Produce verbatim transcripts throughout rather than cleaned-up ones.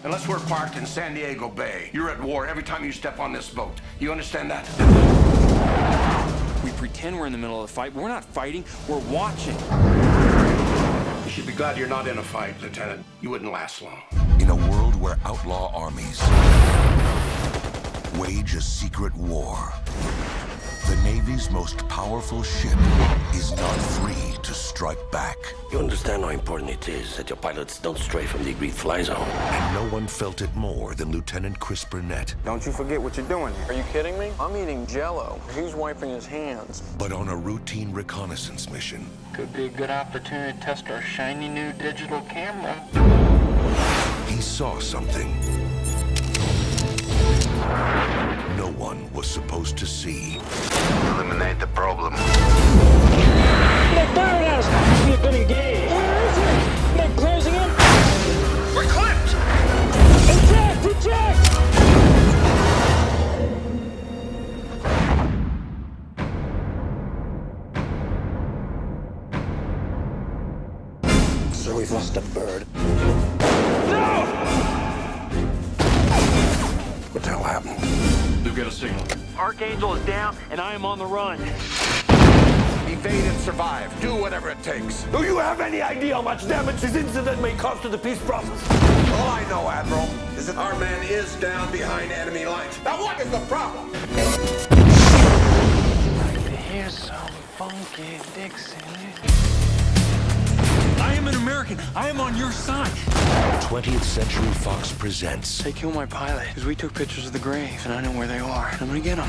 Unless we're parked in San Diego Bay, you're at war every time you step on this boat. You understand that? We pretend we're in the middle of the fight, but we're not fighting, we're watching. You should be glad you're not in a fight, Lieutenant. You wouldn't last long. In a world where outlaw armies wage a secret war, the Navy's most powerful ship is not free to strike back. You understand how important it is that your pilots don't stray from the agreed fly zone. And no one felt it more than Lieutenant Chris Burnett. Don't you forget what you're doing here. Are you kidding me? I'm eating Jell-O. He's wiping his hands. But on a routine reconnaissance mission, could be a good opportunity to test our shiny new digital camera. He saw something no one was supposed to see. Eliminate the problem. They're firing at us! We've been engaged! Where is it? They're closing in! We're clipped! Eject! Eject! So we've lost a bird. No! What the hell happened? You get a signal. Archangel is down, and I am on the run. Evade and survive. Do whatever it takes. Do you have any idea how much damage this incident may cause to the peace process? All I know, Admiral, is that our man is down behind enemy lines. Now what is the problem? Here's some funky Dixie. I am an American. I am on your side. twentieth Century Fox presents They killed my pilot because we took pictures of the grave, and I know where they are. I'm gonna get them.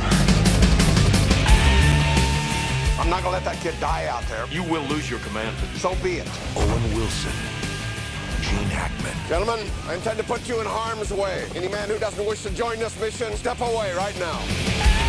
I'm not gonna let that kid die out there. You will lose your command. So be it. Owen Wilson, Gene Hackman, Gentlemen, I intend to put you in harm's way. Any man who doesn't wish to join this mission, step away right now.